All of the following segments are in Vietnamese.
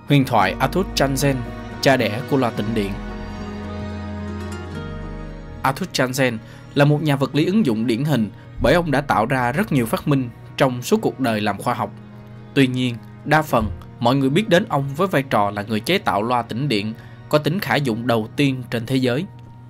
Huyền thoại Arthur Janssen, cha đẻ của loa tĩnh điện. Arthur Janssen là một nhà vật lý ứng dụng điển hình bởi ông đã tạo ra rất nhiều phát minh trong suốt cuộc đời làm khoa học. Tuy nhiên, đa phần mọi người biết đến ông với vai trò là người chế tạo loa tĩnh điện có tính khả dụng đầu tiên trên thế giới.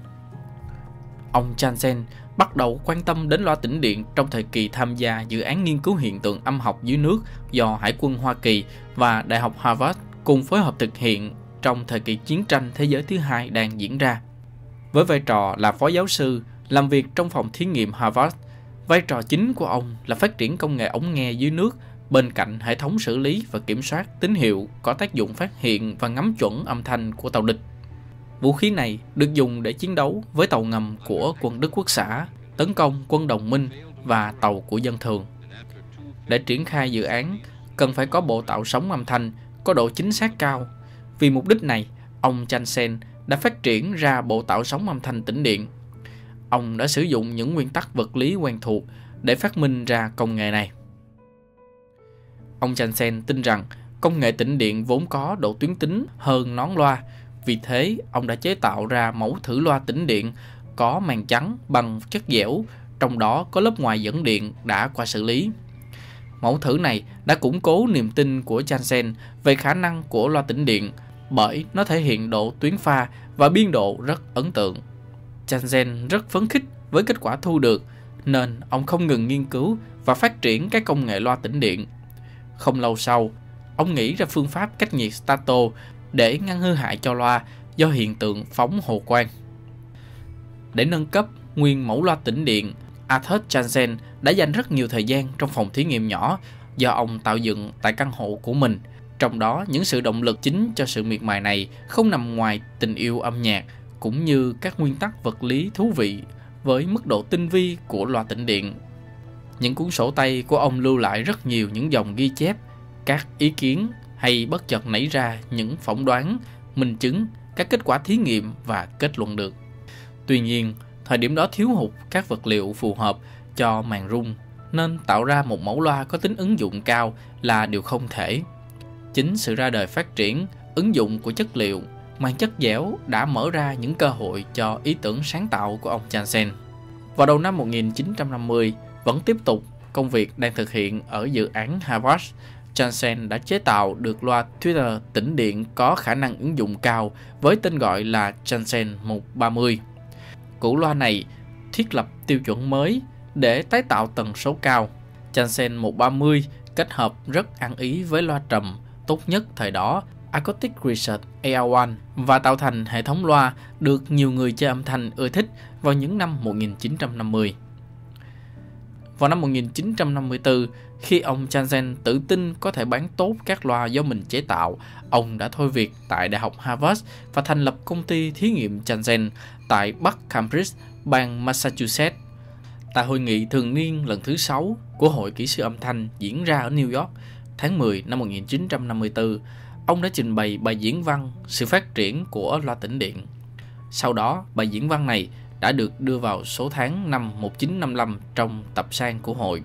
Ông Janssen bắt đầu quan tâm đến loa tĩnh điện trong thời kỳ tham gia dự án nghiên cứu hiện tượng âm học dưới nước do Hải quân Hoa Kỳ và Đại học Harvard cùng phối hợp thực hiện trong thời kỳ chiến tranh thế giới thứ hai đang diễn ra. Với vai trò là phó giáo sư, làm việc trong phòng thí nghiệm Harvard, vai trò chính của ông là phát triển công nghệ ống nghe dưới nước bên cạnh hệ thống xử lý và kiểm soát tín hiệu có tác dụng phát hiện và ngắm chuẩn âm thanh của tàu địch. Vũ khí này được dùng để chiến đấu với tàu ngầm của quân Đức Quốc xã, tấn công quân đồng minh và tàu của dân thường. Để triển khai dự án, cần phải có bộ tạo sóng âm thanh có độ chính xác cao. Vì mục đích này, ông Janssen đã phát triển ra bộ tạo sóng âm thanh tĩnh điện. Ông đã sử dụng những nguyên tắc vật lý quen thuộc để phát minh ra công nghệ này. Ông Janssen tin rằng công nghệ tĩnh điện vốn có độ tuyến tính hơn nón loa, vì thế ông đã chế tạo ra mẫu thử loa tĩnh điện có màng trắng bằng chất dẻo, trong đó có lớp ngoài dẫn điện đã qua xử lý. Mẫu thử này đã củng cố niềm tin của Janssen về khả năng của loa tĩnh điện bởi nó thể hiện độ tuyến pha và biên độ rất ấn tượng. Janssen rất phấn khích với kết quả thu được nên ông không ngừng nghiên cứu và phát triển các công nghệ loa tĩnh điện. Không lâu sau, ông nghĩ ra phương pháp cách nhiệt stato để ngăn hư hại cho loa do hiện tượng phóng hồ quang. Để nâng cấp nguyên mẫu loa tĩnh điện, Arthur Janssen đã dành rất nhiều thời gian trong phòng thí nghiệm nhỏ do ông tạo dựng tại căn hộ của mình. Trong đó, những sự động lực chính cho sự miệt mài này không nằm ngoài tình yêu âm nhạc cũng như các nguyên tắc vật lý thú vị với mức độ tinh vi của loa tĩnh điện. Những cuốn sổ tay của ông lưu lại rất nhiều những dòng ghi chép, các ý kiến hay bất chợt nảy ra những phỏng đoán, minh chứng, các kết quả thí nghiệm và kết luận được. Tuy nhiên, thời điểm đó thiếu hụt các vật liệu phù hợp cho màn rung, nên tạo ra một mẫu loa có tính ứng dụng cao là điều không thể. Chính sự ra đời phát triển, ứng dụng của chất liệu, màng chất dẻo đã mở ra những cơ hội cho ý tưởng sáng tạo của ông Janssen. Vào đầu năm 1950, vẫn tiếp tục công việc đang thực hiện ở dự án Harvard, Janssen đã chế tạo được loa tweeter tĩnh điện có khả năng ứng dụng cao với tên gọi là Janssen 130. Củ loa này thiết lập tiêu chuẩn mới để tái tạo tần số cao. Janssen 130 kết hợp rất ăn ý với loa trầm tốt nhất thời đó, Acoustic Research AR1, và tạo thành hệ thống loa được nhiều người chơi âm thanh ưa thích vào những năm 1950. Vào năm 1954, khi ông Janssen tự tin có thể bán tốt các loa do mình chế tạo, ông đã thôi việc tại Đại học Harvard và thành lập công ty thí nghiệm Janssen tại Bắc Cambridge, bang Massachusetts. Tại hội nghị thường niên lần thứ 6 của Hội Kỹ sư âm thanh diễn ra ở New York tháng 10 năm 1954, ông đã trình bày bài diễn văn sự phát triển của loa tĩnh điện. Sau đó, bài diễn văn này đã được đưa vào số tháng năm 1955 trong tập san của hội.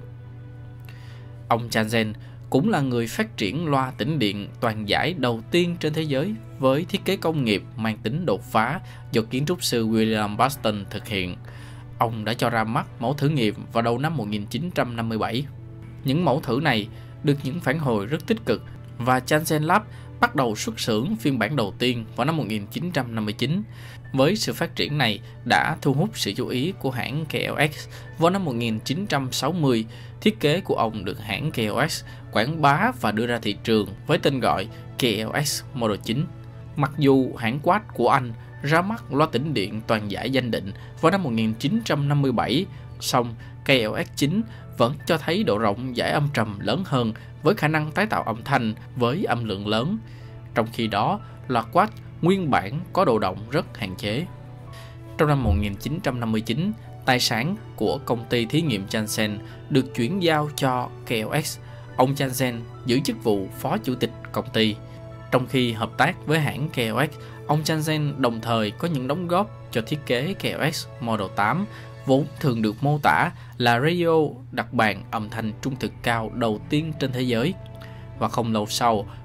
Ông Janssen cũng là người phát triển loa tĩnh điện toàn giải đầu tiên trên thế giới với thiết kế công nghiệp mang tính đột phá do kiến trúc sư William Buxton thực hiện. Ông đã cho ra mắt mẫu thử nghiệm vào đầu năm 1957. Những mẫu thử này được những phản hồi rất tích cực và Janssen Lab bắt đầu xuất xưởng phiên bản đầu tiên vào năm 1959. Với sự phát triển này đã thu hút sự chú ý của hãng KLX. Vào năm 1960, thiết kế của ông được hãng KLX quảng bá và đưa ra thị trường với tên gọi KLX Model 9. Mặc dù hãng Watt của Anh ra mắt loa tĩnh điện toàn giải danh định vào năm 1957, song KLX 9 vẫn cho thấy độ rộng dải âm trầm lớn hơn với khả năng tái tạo âm thanh với âm lượng lớn. Trong khi đó, loa Watt nguyên bản có độ động rất hạn chế. Trong năm 1959, tài sản của công ty thí nghiệm Janssen được chuyển giao cho KLX. Ông Janssen giữ chức vụ phó chủ tịch công ty. Trong khi hợp tác với hãng KLX, ông Janssen đồng thời có những đóng góp cho thiết kế KLX Model 8, vốn thường được mô tả là radio đặt bàn âm thanh trung thực cao đầu tiên trên thế giới. Và không lâu sau,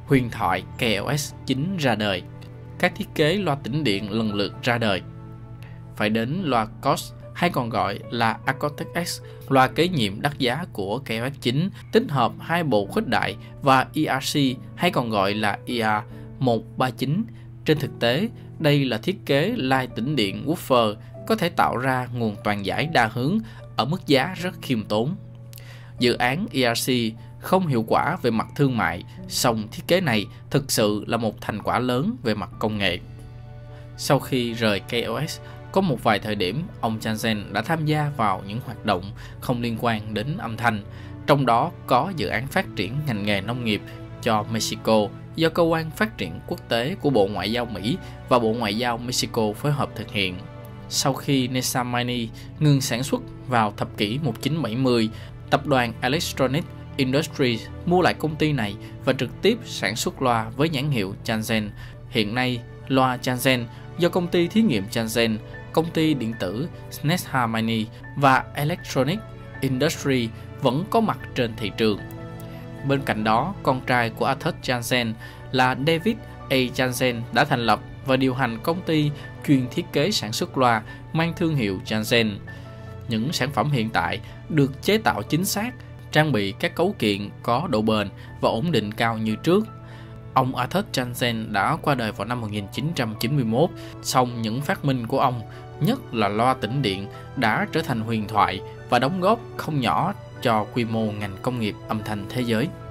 huyền thoại KLS 9 ra đời. Các thiết kế loa tĩnh điện lần lượt ra đời. Phải đến loa COS hay còn gọi là Acoustic X, loa kế nhiệm đắt giá của KLS 9, tích hợp hai bộ khuếch đại và ERC hay còn gọi là ER139. Trên thực tế, đây là thiết kế lai tĩnh điện woofer có thể tạo ra nguồn toàn giải đa hướng ở mức giá rất khiêm tốn. Dự án ERC không hiệu quả về mặt thương mại, song thiết kế này thực sự là một thành quả lớn về mặt công nghệ. Sau khi rời KLS, có một vài thời điểm ông Jansen đã tham gia vào những hoạt động không liên quan đến âm thanh, trong đó có dự án phát triển ngành nghề nông nghiệp cho Mexico do Cơ quan Phát triển Quốc tế của Bộ Ngoại giao Mỹ và Bộ Ngoại giao Mexico phối hợp thực hiện. Sau khi Nissan Mini ngừng sản xuất vào thập kỷ 1970, tập đoàn Electronic Industries mua lại công ty này và trực tiếp sản xuất loa với nhãn hiệu Jansen. Hiện nay, loa Jansen do công ty thí nghiệm Jansen, công ty điện tử Nissan Mini và Electronic Industries vẫn có mặt trên thị trường. Bên cạnh đó, con trai của Arthur Jansen là David A. Jansen đã thành lập và điều hành công ty chuyên thiết kế sản xuất loa mang thương hiệu Jansen. Những sản phẩm hiện tại được chế tạo chính xác, trang bị các cấu kiện có độ bền và ổn định cao như trước. Ông Arthur Jansen đã qua đời vào năm 1991, song những phát minh của ông, nhất là loa tĩnh điện, đã trở thành huyền thoại và đóng góp không nhỏ cho quy mô ngành công nghiệp âm thanh thế giới.